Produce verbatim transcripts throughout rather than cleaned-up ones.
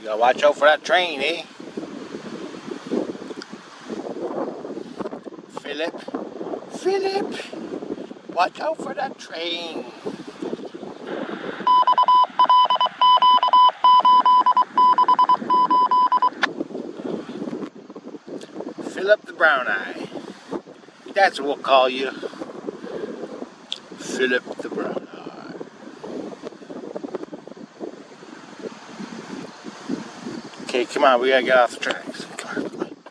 You gotta watch out for that train, eh? Philip, Philip, watch out for that train. Philip the Brown Eye. That's what we'll call you. Philip the Brown Eye. Okay, come on, we gotta get off the tracks. Come on, come on.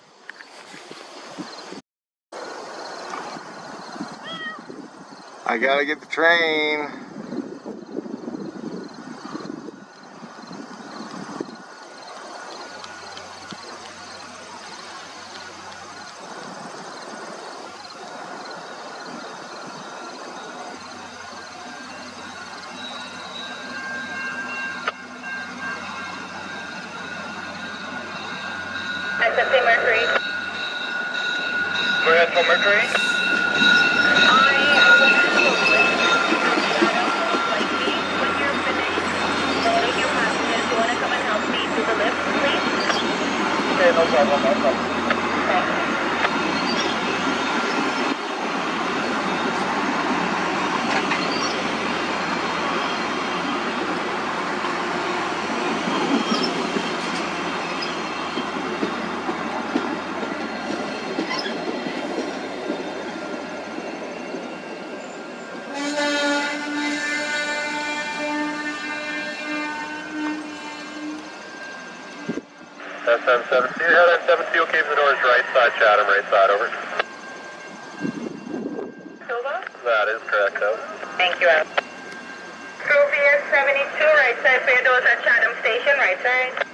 I gotta get the train. S F C Mercury. We're at Mercury. I will have a list likely when you're finished loading your passengers. You want to come and help me do the lift, please? Okay, no problem, no problem. Okay. S M seven C, head M seven C, okay for the doors right side, Chatham, right side, over. Silva? That is correct, over. Thank you, Al. Sophia seventy-two, right side for your doors at Chatham Station, right side.